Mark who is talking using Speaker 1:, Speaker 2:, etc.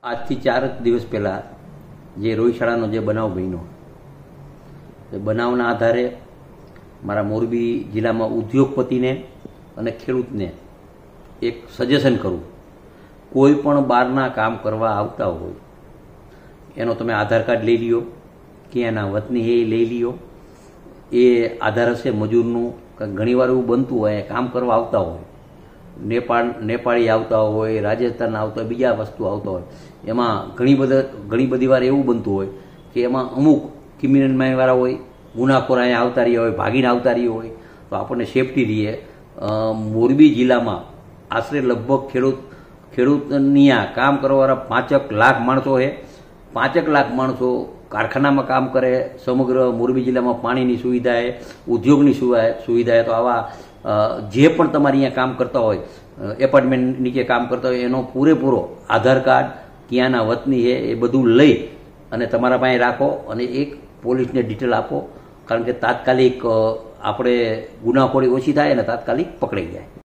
Speaker 1: આજથી 4 દિવસ પહેલાં જે રોહિશાળાનો જે બનાવ બન્યો એ બનાવના આધારે મારા મોરબી જિલ્લામાં ઉદ્યોગપતિને અને ખેડૂતને એક સજેશન કરું, કોઈ પણ બહારના કામ કરવા આવતા હોય એનો તમે આધાર કાર્ડ લઈ લ્યો કે એના વતની એ લઈ લ્યો. એ આધાર હશે મજૂરનું. ઘણીવાર એવું બનતું હોય કામ કરવા આવતા હોય, નેપાળી આવતા હોય, રાજસ્થાન આવતા હોય, બીજા વસ્તુ આવતા હોય, એમાં ઘણી બધી વાર એવું બનતું હોય કે એમાં અમુક ક્રિમિનલવાળા હોય, ગુનાખોર અહીંયા આવતા રહ્યા હોય, ભાગીને આવતા રહ્યા હોય, તો આપણને સેફટી રહીએ. મોરબી જિલ્લામાં આશરે લગભગ ખેડૂતની આ કામ કરવાવાળા 5 લાખ માણસો છે. 5 લાખ માણસો કારખાનામાં કામ કરે. સમગ્ર મોરબી જિલ્લામાં પાણીની સુવિધા છે, ઉદ્યોગની સુવિધા છે. તો આવા જે પણ તમારે અહીંયા કામ કરતા હોય, એપાર્ટમેન્ટ નીચે કામ કરતા હોય, એનો પૂરેપૂરો આધાર કાર્ડ, ક્યાંના વતની છે એ બધું લઈ અને તમારા પાસે રાખો અને એક પોલીસને ડિટેલ આપો. કારણ કે તાત્કાલિક આપણે ગુનાખોરી ઓછી થાય અને તાત્કાલિક પકડાઈ જાય.